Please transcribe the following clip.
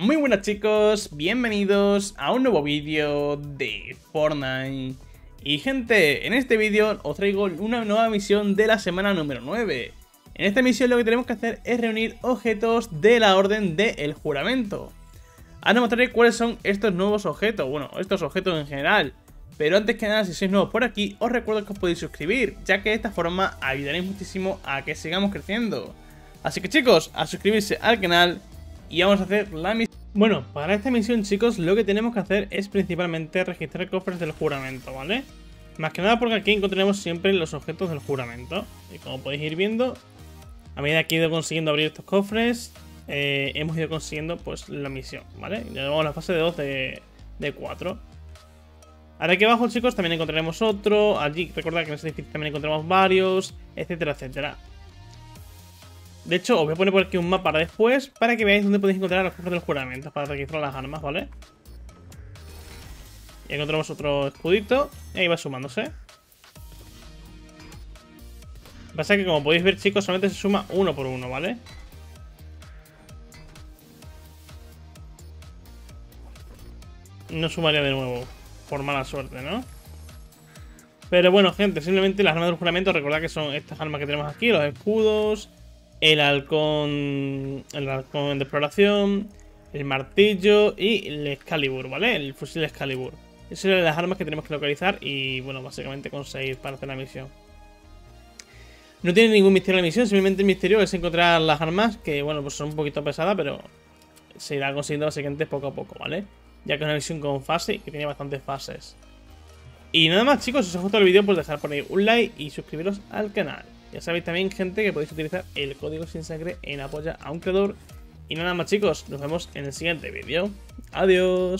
Muy buenas chicos, bienvenidos a un nuevo vídeo de Fortnite. Y gente, en este vídeo os traigo una nueva misión de la semana número 9. En esta misión lo que tenemos que hacer es reunir objetos de la Orden del Juramento. Ahora os mostraré cuáles son estos nuevos objetos, bueno, estos objetos en general. Pero antes que nada, si sois nuevos por aquí, os recuerdo que os podéis suscribir, ya que de esta forma ayudaréis muchísimo a que sigamos creciendo. Así que chicos, a suscribirse al canal y vamos a hacer la misión. Bueno, para esta misión chicos, lo que tenemos que hacer es principalmente registrar cofres del juramento, ¿vale? Más que nada porque aquí encontraremos siempre los objetos del juramento. Y como podéis ir viendo, a medida que he ido consiguiendo abrir estos cofres, hemos ido consiguiendo pues la misión, ¿vale? Ya llevamos la fase de 2 de 4. Ahora aquí abajo chicos también encontraremos otro. Allí recordad que en este edificio también encontramos varios, etcétera, etcétera. De hecho, os voy a poner por aquí un mapa para después, para que veáis dónde podéis encontrar los cofres del juramento, para registrar las armas, ¿vale? Y encontramos otro escudito, y ahí va sumándose. Pasa que como podéis ver chicos, solamente se suma uno por uno, ¿vale? No sumaría de nuevo, por mala suerte, ¿no? Pero bueno, gente, simplemente las armas del juramento, recordad que son estas armas que tenemos aquí, los escudos, el halcón de exploración, el martillo y el Excalibur, ¿vale? El fusil Excalibur. Esas son las armas que tenemos que localizar y, bueno, básicamente conseguir para hacer la misión. No tiene ningún misterio la misión, simplemente el misterio es encontrar las armas, que, bueno, pues son un poquito pesadas, pero se irá consiguiendo básicamente poco a poco, ¿vale? Ya que es una misión con fase y que tiene bastantes fases. Y nada más chicos, si os ha gustado el vídeo, pues dejar por ahí un like y suscribiros al canal. Ya sabéis también, gente, que podéis utilizar el código sin sangre en apoya a un creador. Y nada más chicos, nos vemos en el siguiente vídeo. Adiós.